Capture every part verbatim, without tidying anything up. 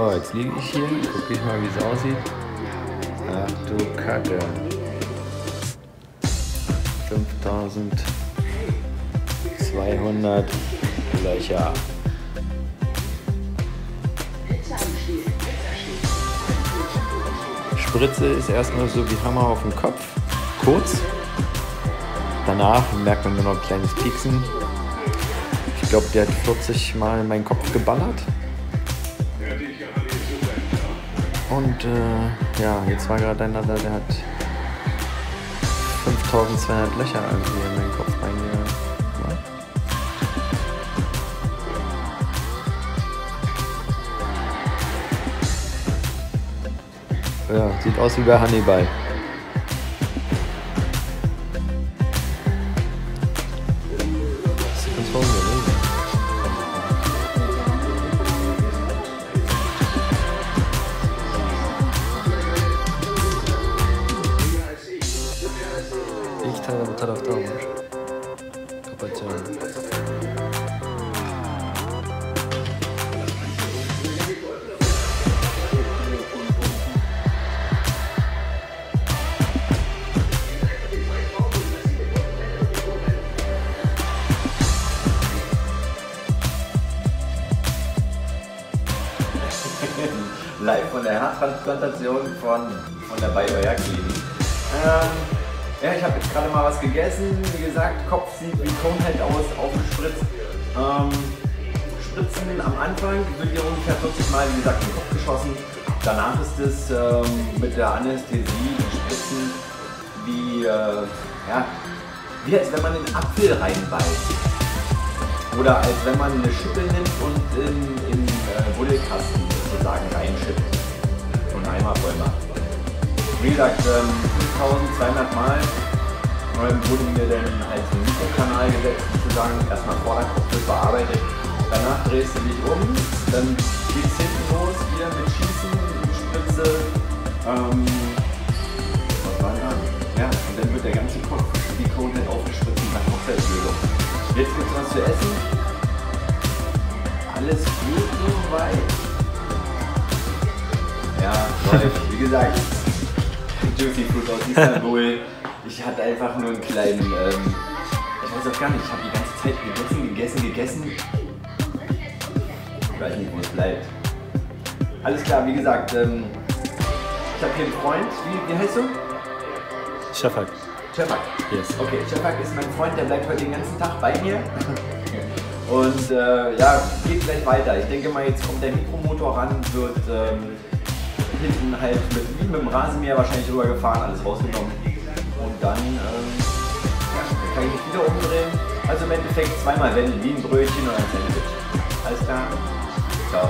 So, jetzt liege ich hier, gucke ich mal, wie es aussieht. Ach du Kacke. fünftausendzweihundert Löcher. Spritze ist erstmal so wie Hammer auf dem Kopf, kurz. Danach merkt man nur noch ein kleines Pieksen. Ich glaube, der hat vierzig Mal in meinen Kopf geballert. Und äh, ja, jetzt war gerade einer da, der hat fünftausendzweihundert Löcher irgendwie in meinen Kopf reingemacht. Ja, sieht aus wie bei Hannibal. Ich teile taraftarım. Kapatacağım. Live von der Haartransplantation von, von der Bayer-Klinik. Ähm, ja, ich habe jetzt gerade mal was gegessen. Wie gesagt, Kopf sieht wie Conehead aus, aufgespritzt. Ähm, Spritzen am Anfang wird hier ungefähr vierzig Mal, wie gesagt, in den Kopf geschossen. Danach ist es ähm, mit der Anästhesie, die Spritzen, wie, äh, ja, wie als wenn man in einen Apfel reinbeißt. Oder als wenn man eine Schippe nimmt und in, in äh, Buddelkasten sozusagen reinschippt. Und einmal voll macht. Wie gesagt, ähm, fünftausendzweihundert Mal ähm, wurden mir dann halt so einen Mikrokanal gesetzt, sozusagen. Erstmal Vorderkopf wird bearbeitet. Danach drehst du dich um, dann geht es hinten los, wieder mit Schießen, Spitze. Ähm, was war da? Ja, und dann wird der ganze Kopf wie Conehead aufgespritzt und nach Hochzeitslösung. Jetzt gibt es was zu essen. Alles gut soweit. Ja, läuft. Wie gesagt, Juicy Fruit aus Istanbul. Ich hatte einfach nur einen kleinen, ähm, ich weiß auch gar nicht, ich habe die ganze Zeit gegessen, gegessen, gegessen. Ich weiß nicht, wo es bleibt. Alles klar, wie gesagt, ähm, ich habe hier einen Freund. Wie, wie heißt du? Shafak. Shafak. Yes. Okay, Shafak ist mein Freund, der bleibt heute den ganzen Tag bei mir. Und äh, ja, geht gleich weiter. Ich denke mal, jetzt kommt der Mikromotor ran, wird ähm, hinten halt mit, wie mit dem Rasenmäher wahrscheinlich rübergefahren, alles rausgenommen. Und dann ähm, ja, kann ich mich wieder umdrehen. Also im Endeffekt zweimal wenden, wie ein Brötchen oder ein Sandwich. Alles klar? Ciao.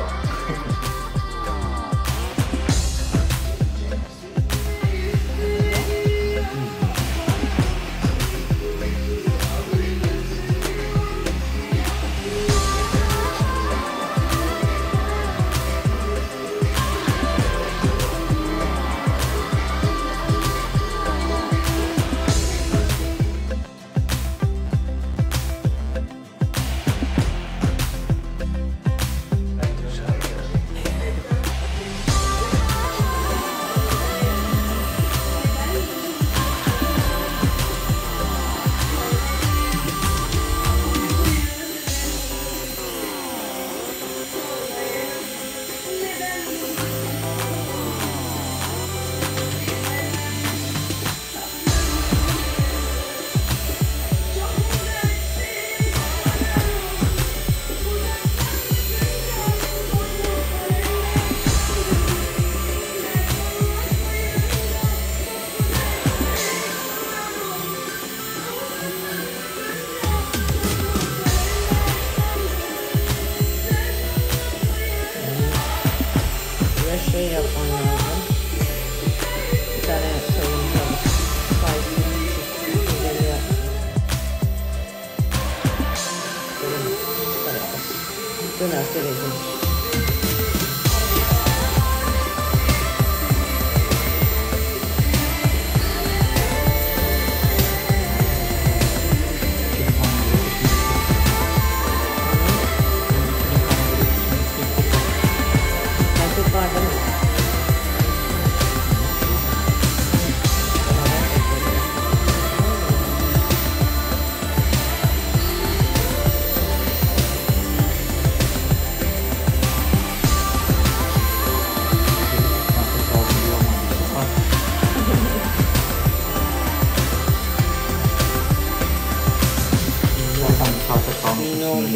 şey yapman lazım. Bir tane sayımda spicy çizgileri yaptım. Dönerse rezilmiş.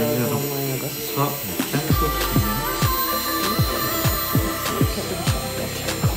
Galiba Almanya'da. Su atmıyor. Ben de su tutayım. Kötü bir şey gerçekten.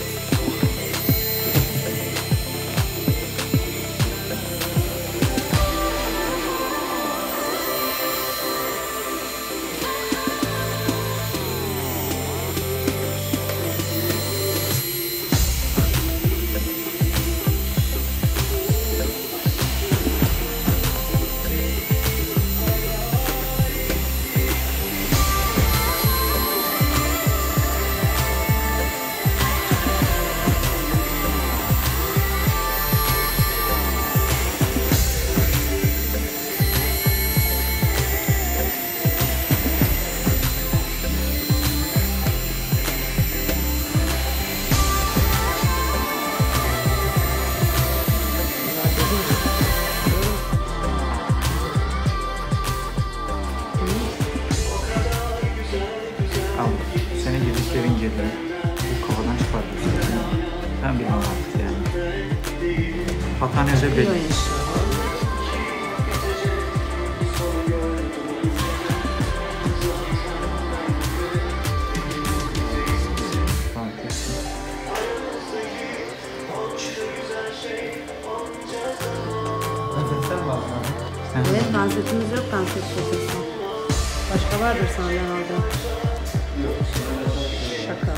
Al. Senin yediklerin girdi. Bu kafadan çıkardı. Ben bilmem artık yani. Hataneze Biliyor belli. inşallah. Fark etsin. Sen Evet, benzetimiz yok benset sofrası. Başka vardır senden orada. Şaka.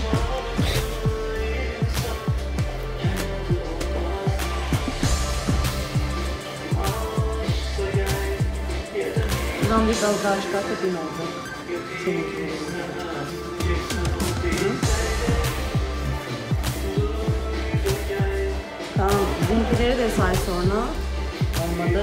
Buradan bir dal daha çıkartıp yine olacak. Senin gibi. Tamam, bizimkileri de say sonra. Olmadı.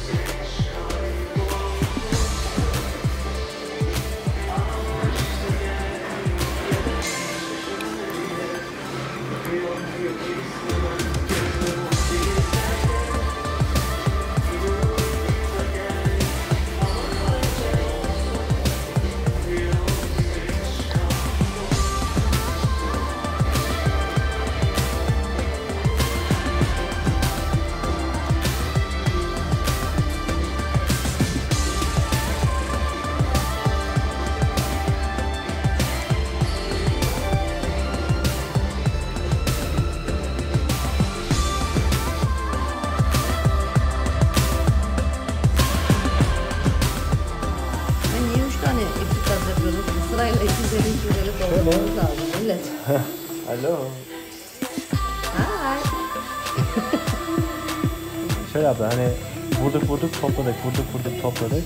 Ben niye üç tane ekip gaz yapıyoruz? Sırayla ikizleri ikizleri doldurmamız lazım millet. Alo. Hi. Şöyle abla hani vurduk vurduk topladık, vurduk vurduk topladık.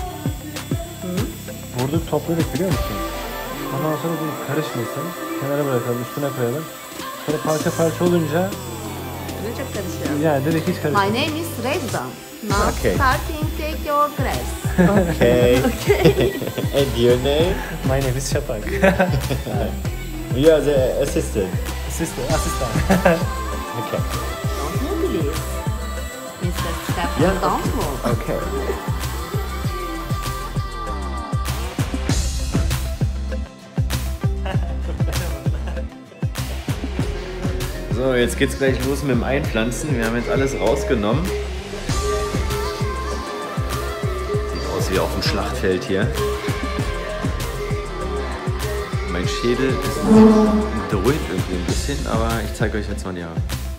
Vurduk topladık biliyor musun? Ondan sonra bu karışmasın. Kenara bırakalım, üstüne koyalım. Sonra parça parça olunca Ne çok karışıyor. yani dedik hiç My karışmasın. name is Reza. Now Okay. starting take your dress. Okay. And your name? My name is Şafak. You are the assistant. Asistan. Asistan. Okay. Don't move please. mister Stefan, Yeah, don't move. Okay. So, jetzt geht's gleich los mit dem Einpflanzen. Wir haben jetzt alles rausgenommen. Sieht aus wie auf dem Schlachtfeld hier. Mein Schädel ist dröhnt irgendwie ein bisschen, aber ich zeige euch jetzt mal näher.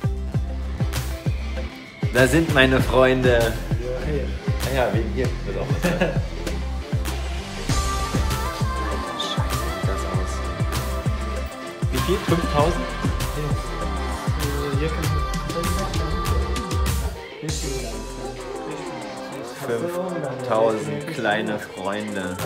Da sind meine Freunde. Ah ja, wegen hier wird auch was sein. Scheiße, sieht das aus. Wie viel? fünftausend? fünftausend kleine Freunde.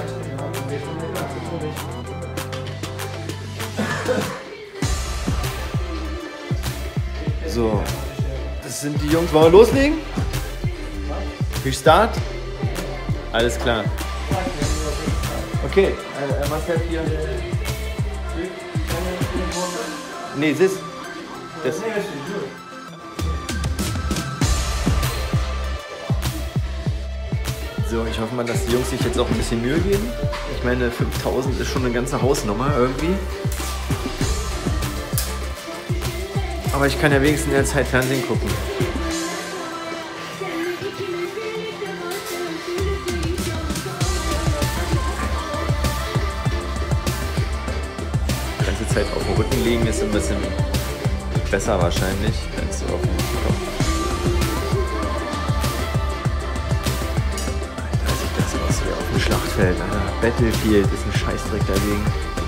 So, das sind die Jungs. Wollen wir loslegen? We start? Alles klar. Okay, äh, Marcel hier. Nee, das. Das. So, ich hoffe mal, dass die Jungs sich jetzt auch ein bisschen Mühe geben. Ich meine, fünftausend ist schon eine ganze Hausnummer irgendwie. Aber ich kann ja wenigstens in der Zeit Fernsehen gucken. liegen ist ein bisschen besser wahrscheinlich als auf dem Kopf. Alter, sieht das aus wie auf dem Schlachtfeld, Alter. Battlefield ist ein Scheißdreck dagegen.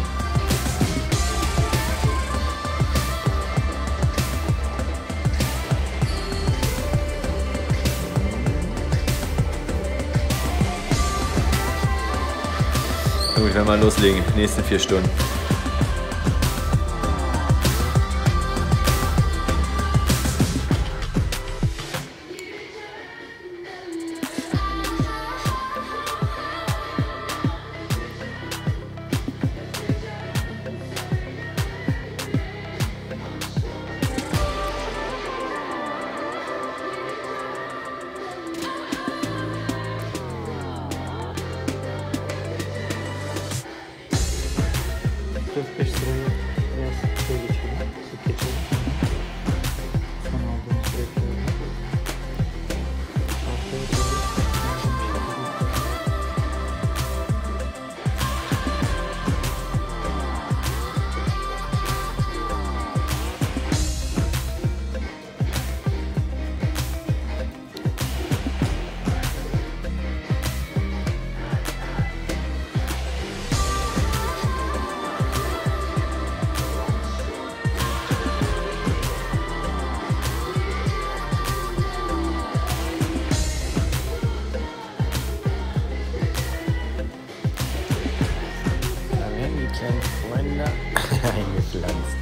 Gut, ich werde mal loslegen. Die nächsten vier Stunden. dört beş sırayı biraz şey geçelim, sık geçelim. Son aldığımız sürekli. Arkaya doğru. Freunde eingepflanzt.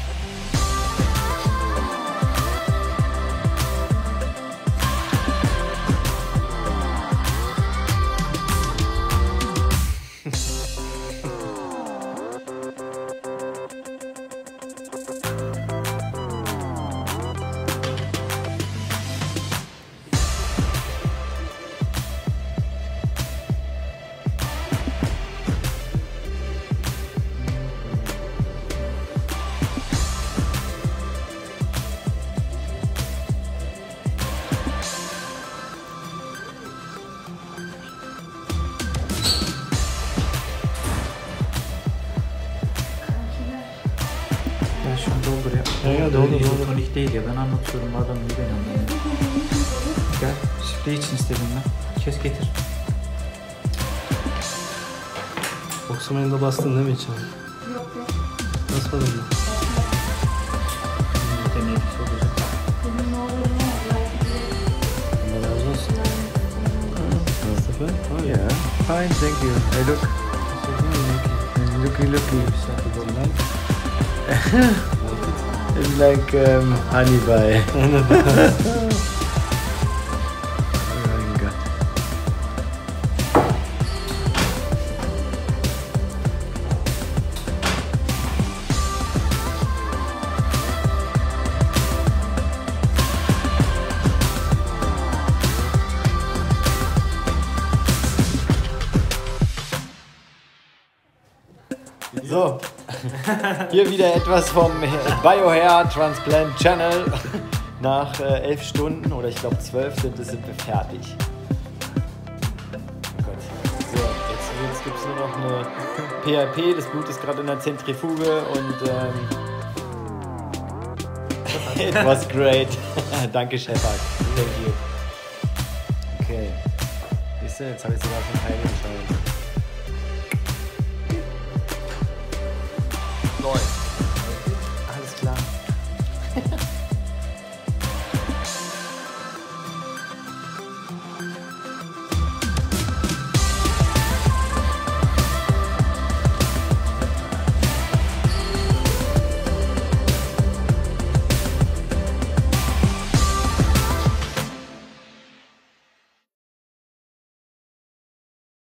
Ya şunu doldur ya. Ya, ya, doldur, doldur. İzotonik değil ya. Ben anlatıyorum. Bu adam iyi benim anlamıyorum. Gel. Şifre için istedim ben. Kes getir. Oksimenin de bastın değil mi içine? Yok yok. Basmadın mı? Deneyip olacak. Senin ne olur ne olur. Allah razı olsun. Mustafa? Oh Yeah, fine, thank you. I look, looky, looky. It's like um, honey pie. Oh my God. So, hier wieder etwas vom Biohair Transplant Channel. Nach äh, elf Stunden oder ich glaube zwölf sind, sind wir fertig. Oh Gott. So, jetzt, jetzt gibt es nur noch eine P R P. Das Blut ist gerade in der Zentrifuge und ähm, it was great. Danke, Shepard. Thank you. Okay. Siehst du, jetzt habe ich sogar schon Teile entscheiden.